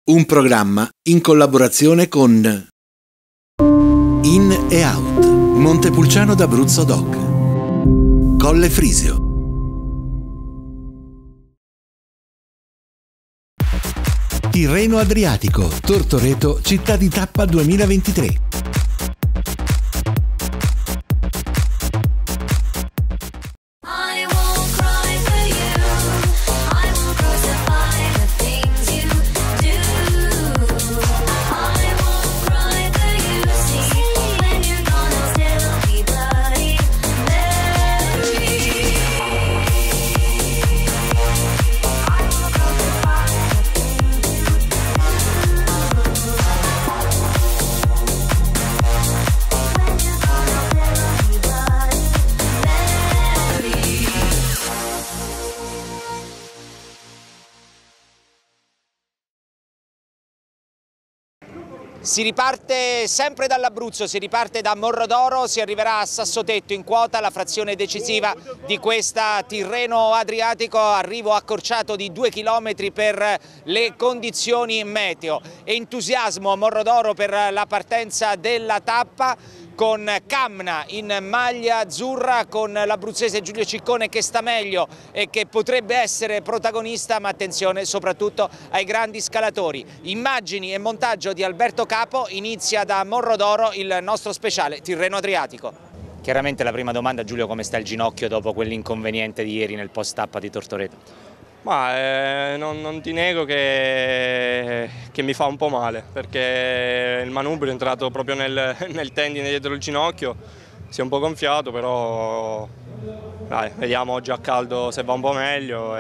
Un programma in collaborazione con In e Out, Montepulciano d'Abruzzo Doc, Colle Frisio. Tirreno Adriatico, Tortoreto, città di tappa 2023. Si riparte sempre dall'Abruzzo, si riparte da Morrodoro, si arriverà a Sassotetto in quota, la frazione decisiva di questa Tirreno Adriatico, arrivo accorciato di 2 chilometri per le condizioni meteo. Entusiasmo a Morrodoro per la partenza della tappa, con Camna in maglia azzurra, con l'abruzzese Giulio Ciccone che sta meglio e che potrebbe essere protagonista, ma attenzione soprattutto ai grandi scalatori. Immagini e montaggio di Alberto Capo, inizia da Morrodoro il nostro speciale Tirreno Adriatico. Chiaramente la prima domanda, Giulio, come sta il ginocchio dopo quell'inconveniente di ieri nel post tappa di Tortoreto? Ma non ti nego che mi fa un po' male, perché il manubrio è entrato proprio nel tendine dietro il ginocchio, si è un po' gonfiato, però dai, vediamo oggi a caldo se va un po' meglio.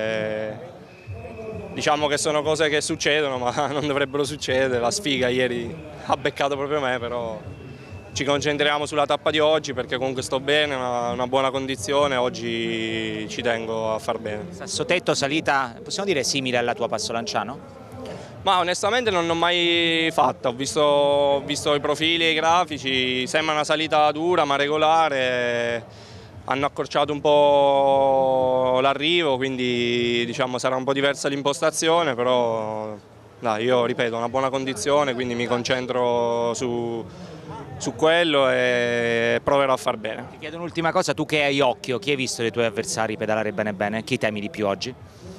Diciamo che sono cose che succedono, ma non dovrebbero succedere. La sfiga ieri ha beccato proprio me, però ci concentriamo sulla tappa di oggi perché comunque sto bene, una buona condizione, oggi ci tengo a far bene. Sassotetto, salita, possiamo dire simile alla tua Passolanciano? Ma onestamente non l'ho mai fatta, ho visto i profili e i grafici, sembra una salita dura ma regolare, hanno accorciato un po' l'arrivo, quindi diciamo sarà un po' diversa l'impostazione, però dai, io ripeto, una buona condizione, quindi mi concentro su quello e proverò a far bene. Ti chiedo un'ultima cosa, tu che hai occhio, chi hai visto dei tuoi avversari pedalare bene bene? Chi temi di più oggi?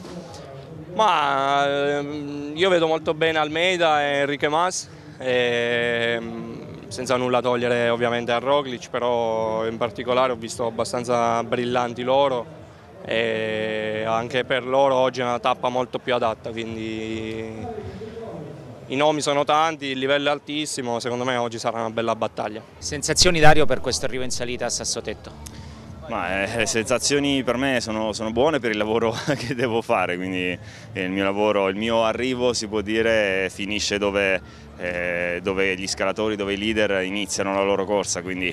Ma io vedo molto bene Almeida e Enrique Mas, senza nulla togliere ovviamente a Roglic, però in particolare ho visto abbastanza brillanti loro e anche per loro oggi è una tappa molto più adatta, quindi i nomi sono tanti, il livello è altissimo, secondo me oggi sarà una bella battaglia. Sensazioni, Dario, per questo arrivo in salita a Sassotetto? Le sensazioni per me sono buone per il lavoro che devo fare, quindi il mio arrivo si può dire finisce dove gli scalatori, dove i leader iniziano la loro corsa, quindi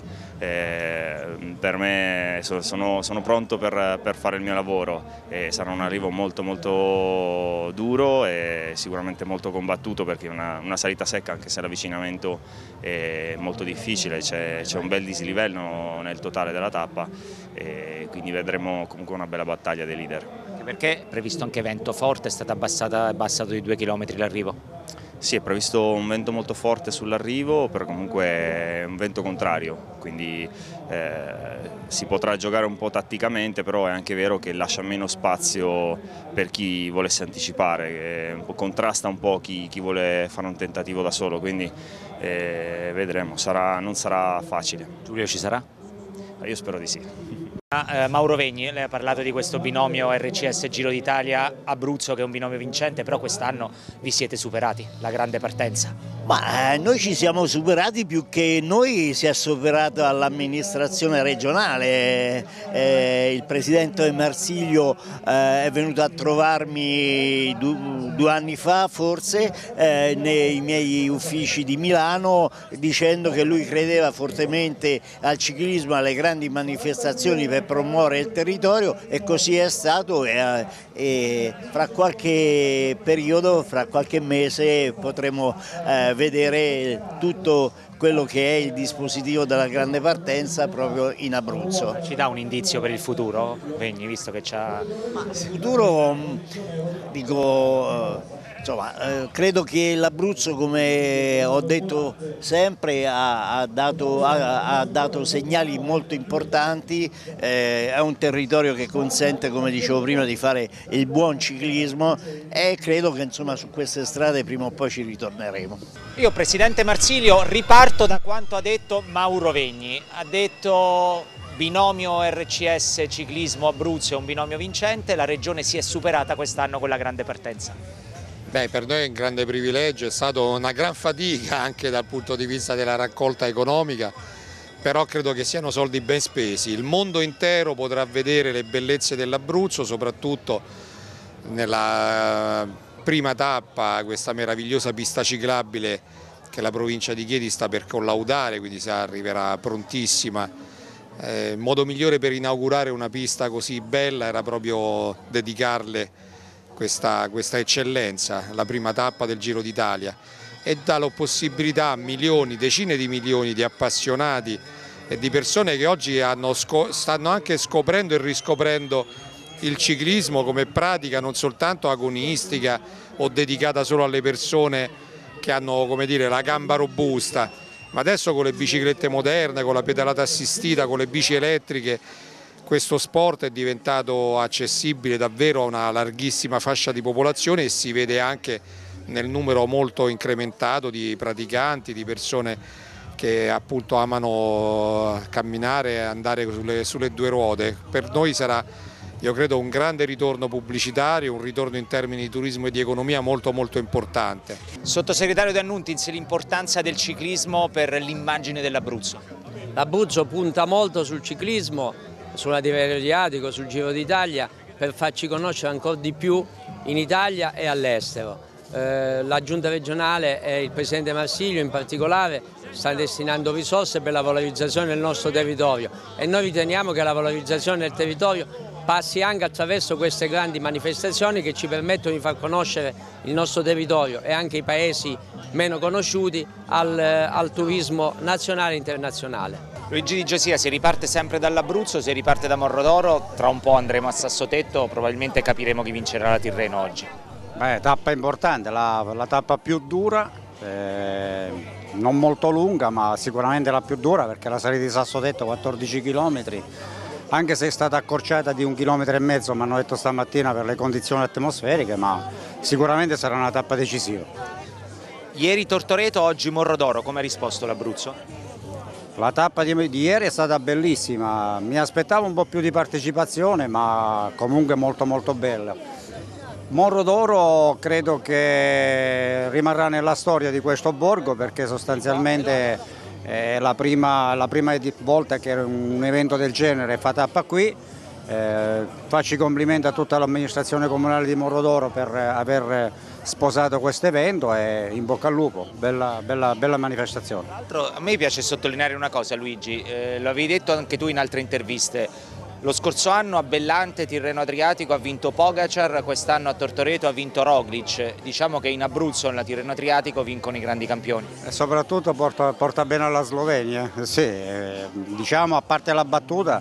per me sono pronto per fare il mio lavoro. Sarà un arrivo molto duro e sicuramente molto combattuto, perché è una salita secca, anche se l'avvicinamento è molto difficile, c'è un bel dislivello nel totale della tappa. E quindi vedremo comunque una bella battaglia dei leader. Perché è previsto anche vento forte, è stato abbassato di 2 chilometri l'arrivo? Sì, è previsto un vento molto forte sull'arrivo, però comunque è un vento contrario, quindi si potrà giocare un po' tatticamente, però è anche vero che lascia meno spazio per chi volesse anticipare, contrasta un po' chi vuole fare un tentativo da solo, quindi vedremo, non sarà facile. Giulio, ci sarà? Io spero di sì. Mauro Vegni, lei ha parlato di questo binomio RCS Giro d'Italia-Abruzzo, che è un binomio vincente, però quest'anno vi siete superati, la grande partenza. Ma noi ci siamo superati, più che noi si è superato all'amministrazione regionale. Il presidente Marsilio è venuto a trovarmi 2 anni fa forse nei miei uffici di Milano, dicendo che lui credeva fortemente al ciclismo, alle grandi manifestazioni per promuovere il territorio, e così è stato, e fra qualche periodo, fra qualche mese potremo vedere tutto quello che è il dispositivo della grande partenza proprio in Abruzzo. Ci dà un indizio per il futuro, Vegni, visto che c'ha... Il futuro, dico, Insomma, credo che l'Abruzzo, come ho detto sempre, ha dato segnali molto importanti, è un territorio che consente, come dicevo prima, di fare il buon ciclismo e credo che insomma, su queste strade prima o poi ci ritorneremo. Io, Presidente Marsilio, riparto da quanto ha detto Mauro Vegni. Ha detto binomio RCS Ciclismo Abruzzo è un binomio vincente, la Regione si è superata quest'anno con la grande partenza. Beh, per noi è un grande privilegio, è stata una gran fatica anche dal punto di vista della raccolta economica, però credo che siano soldi ben spesi. Il mondo intero potrà vedere le bellezze dell'Abruzzo, soprattutto nella prima tappa, questa meravigliosa pista ciclabile che la provincia di Chieti sta per collaudare, quindi arriverà prontissima. Il modo migliore per inaugurare una pista così bella era proprio dedicarle questa eccellenza, la prima tappa del Giro d'Italia, e dà la possibilità a milioni, decine di milioni di appassionati e di persone che oggi stanno anche scoprendo e riscoprendo il ciclismo come pratica non soltanto agonistica o dedicata solo alle persone che hanno, come dire, la gamba robusta, ma adesso con le biciclette moderne, con la pedalata assistita, con le bici elettriche, questo sport è diventato accessibile davvero a una larghissima fascia di popolazione e si vede anche nel numero molto incrementato di praticanti, di persone che appunto amano camminare e andare sulle due ruote. Per noi sarà, io credo, un grande ritorno pubblicitario, un ritorno in termini di turismo e di economia molto importante. Sottosegretario De Annuntis, l'importanza del ciclismo per l'immagine dell'Abruzzo. L'Abruzzo punta molto sul ciclismo, sulla Tirreno Adriatico, sul Giro d'Italia, per farci conoscere ancora di più in Italia e all'estero. La Giunta regionale e il Presidente Marsilio in particolare stanno destinando risorse per la valorizzazione del nostro territorio e noi riteniamo che la valorizzazione del territorio passi anche attraverso queste grandi manifestazioni che ci permettono di far conoscere il nostro territorio e anche i paesi meno conosciuti al turismo nazionale e internazionale. Luigi Di Giosia, si riparte sempre dall'Abruzzo, si riparte da Morrodoro, tra un po' andremo a Sassotetto, probabilmente capiremo chi vincerà la Tirreno oggi. Beh, tappa importante, la tappa più dura, non molto lunga ma sicuramente la più dura perché la salita di Sassotetto 14 km, anche se è stata accorciata di 1,5 km, mi hanno detto stamattina per le condizioni atmosferiche, ma sicuramente sarà una tappa decisiva. Ieri Tortoreto, oggi Morrodoro, come ha risposto l'Abruzzo? La tappa di ieri è stata bellissima, mi aspettavo un po' più di partecipazione ma comunque molto bella. Morrodoro credo che rimarrà nella storia di questo borgo perché sostanzialmente è la prima volta che un evento del genere fa tappa qui. Faccio i complimenti a tutta l'amministrazione comunale di Morrodoro per aver sposato questo evento e in bocca al lupo, bella manifestazione. Tra l'altro a me piace sottolineare una cosa, Luigi, lo avevi detto anche tu in altre interviste, lo scorso anno a Bellante, Tirreno Adriatico, ha vinto Pogacar, quest'anno a Tortoreto ha vinto Roglic, diciamo che in Abruzzo, nella Tirreno Adriatico, vincono i grandi campioni. E soprattutto porta bene alla Slovenia, sì, diciamo a parte la battuta,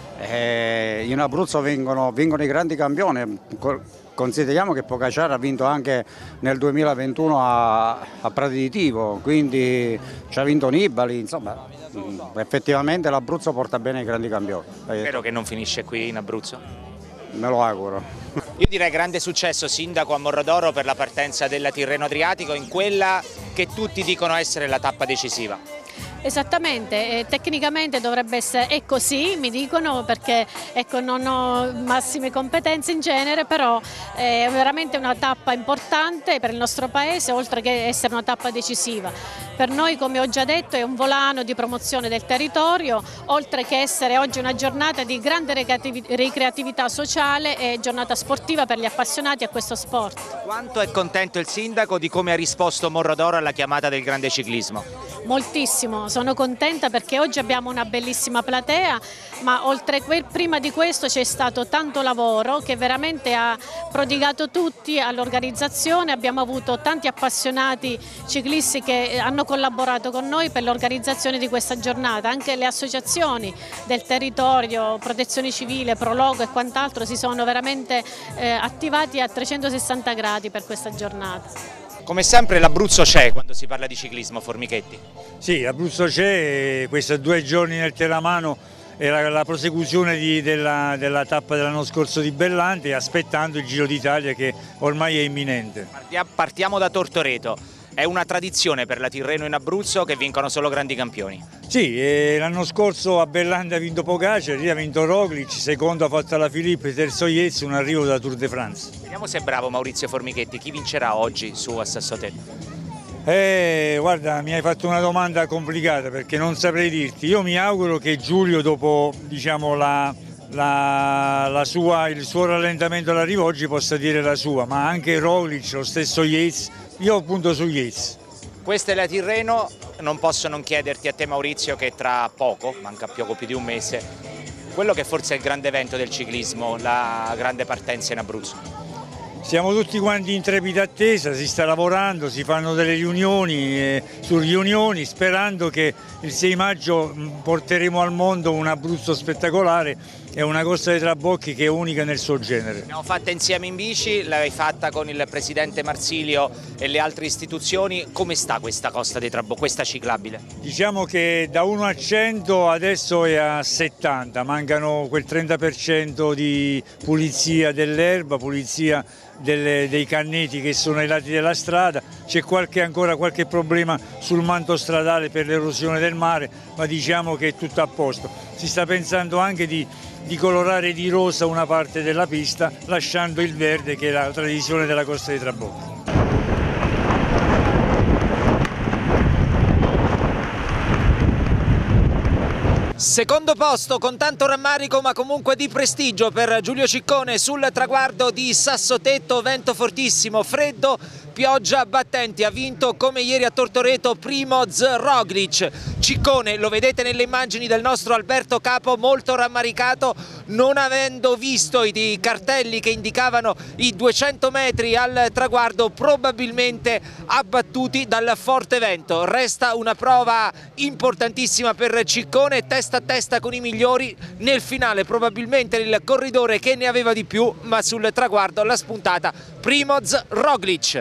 in Abruzzo vincono i grandi campioni. Consideriamo che Pogacar ha vinto anche nel 2021 a Prati di Tivo, quindi ci ha vinto Nibali, insomma effettivamente l'Abruzzo porta bene i grandi campioni. Spero che non finisce qui in Abruzzo? Me lo auguro. Io direi grande successo sindaco a Morrodoro per la partenza della Tirreno Adriatico in quella che tutti dicono essere la tappa decisiva. Esattamente, tecnicamente dovrebbe essere, è così, mi dicono, perché ecco, non ho massime competenze in genere, però è veramente una tappa importante per il nostro paese, oltre che essere una tappa decisiva. Per noi, come ho già detto, è un volano di promozione del territorio, oltre che essere oggi una giornata di grande ricreatività sociale e giornata sportiva per gli appassionati a questo sport. Quanto è contento il sindaco di come ha risposto Morrodoro alla chiamata del grande ciclismo? moltissimo, sono contenta perché oggi abbiamo una bellissima platea, ma prima di questo c'è stato tanto lavoro che veramente ha prodigato tutti all'organizzazione. Abbiamo avuto tanti appassionati ciclisti che hanno collaborato con noi per l'organizzazione di questa giornata, anche le associazioni del territorio, Protezione Civile, Prologo e quant'altro si sono veramente attivati a 360 gradi per questa giornata. Come sempre l'Abruzzo c'è quando si parla di ciclismo, Formichetti. Sì, l'Abruzzo c'è, questi 2 giorni nel Terramano era la prosecuzione della tappa dell'anno scorso di Bellante, aspettando il Giro d'Italia che ormai è imminente. Partiamo da Tortoreto. È una tradizione per la Tirreno in Abruzzo che vincono solo grandi campioni. Sì, l'anno scorso a Bellante ha vinto Pogacar, ha vinto Roglic, secondo ha fatto la Filippi, terzo Yates, un arrivo da Tour de France. Vediamo se è bravo Maurizio Formichetti, chi vincerà oggi su a Sassotetto? Guarda, mi hai fatto una domanda complicata perché non saprei dirti. Io mi auguro che Giulio, dopo diciamo, il suo rallentamento all'arrivo, oggi possa dire la sua, ma anche Roglic, lo stesso Yates, io punto su Yates. Questa è la Tirreno, non posso non chiederti a te Maurizio che tra poco, manca poco più di un mese, quello che forse è il grande evento del ciclismo, la grande partenza in Abruzzo. Siamo tutti quanti in trepida attesa, si sta lavorando, si fanno delle riunioni su riunioni, sperando che il 6 maggio porteremo al mondo un Abruzzo spettacolare e una Costa dei Trabocchi che è unica nel suo genere. L'abbiamo fatta insieme in bici, l'hai fatta con il presidente Marsilio e le altre istituzioni. Come sta questa Costa dei Trabocchi, questa ciclabile? Diciamo che da 1 a 100 adesso è a 70, mancano quel 30% di pulizia dell'erba, pulizia dei canneti che sono ai lati della strada, c'è ancora qualche problema sul manto stradale per l'erosione del mare, ma diciamo che è tutto a posto. Si sta pensando anche di colorare di rosa una parte della pista, lasciando il verde che è la tradizione della Costa dei Trabocchi. Secondo posto con tanto rammarico ma comunque di prestigio per Giulio Ciccone sul traguardo di Sassotetto, vento fortissimo, freddo, pioggia battenti, ha vinto come ieri a Tortoreto Primož Roglic. Ciccone, lo vedete nelle immagini del nostro Alberto Capo, molto rammaricato, non avendo visto i cartelli che indicavano i 200 metri al traguardo, probabilmente abbattuti dal forte vento. Resta una prova importantissima per Ciccone, testa a testa con i migliori, nel finale probabilmente il corridore che ne aveva di più, ma sul traguardo la spuntata Primož Roglic.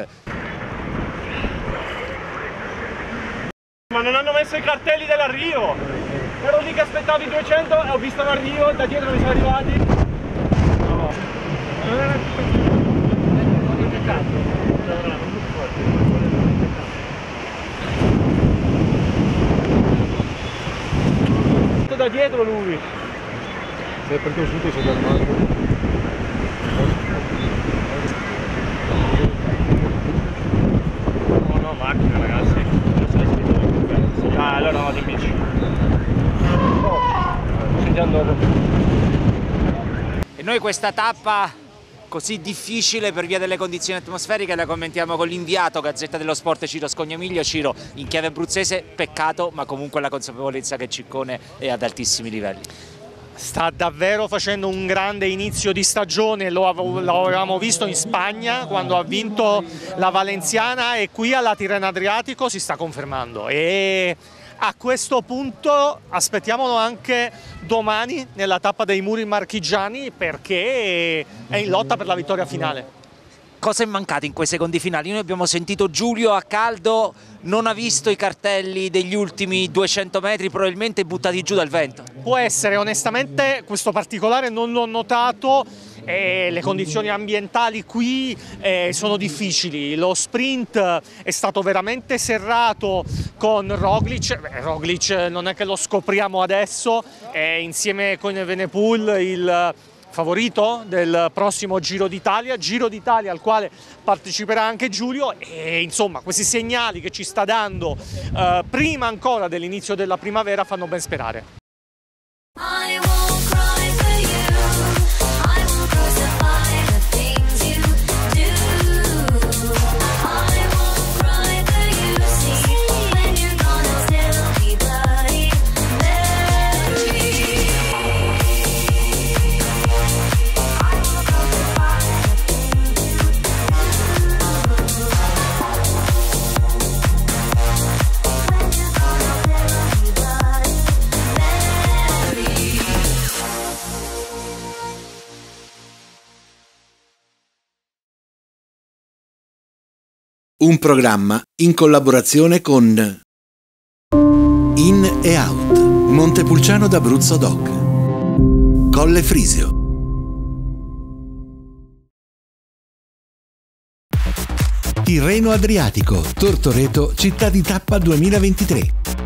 Ma non hanno messo i cartelli dell'arrivo, ero lì che aspettavo i 200 e ho visto l'arrivo, da dietro mi sono arrivati. No. Da dietro lui. Sei perché uscito sei dal mare. No, macchina ragazzi. Allora vado in bici. Scendiamo dopo. E noi questa tappa così difficile per via delle condizioni atmosferiche la commentiamo con l'inviato Gazzetta dello Sport Ciro Scognamiglio. Ciro, in chiave abruzzese peccato, ma comunque la consapevolezza che Ciccone è ad altissimi livelli. Sta davvero facendo un grande inizio di stagione, lo avevamo visto in Spagna quando ha vinto la Valenziana e qui alla Tirreno Adriatico si sta confermando e a questo punto aspettiamolo anche domani nella tappa dei Muri Marchigiani perché è in lotta per la vittoria finale. Cosa è mancato in quei secondi finali? Noi abbiamo sentito Giulio a caldo, non ha visto i cartelli degli ultimi 200 metri, probabilmente buttati giù dal vento. Può essere, onestamente questo particolare non l'ho notato, le condizioni ambientali qui sono difficili, lo sprint è stato veramente serrato con Roglic. Roglic non è che lo scopriamo adesso, insieme con Evenepoel il favorito del prossimo Giro d'Italia al quale parteciperà anche Giulio e insomma questi segnali che ci sta dando prima ancora dell'inizio della primavera fanno ben sperare. Un programma in collaborazione con In e Out, Montepulciano d'Abruzzo Doc, Colle Frisio. Tirreno Adriatico, Tortoreto, città di tappa 2023.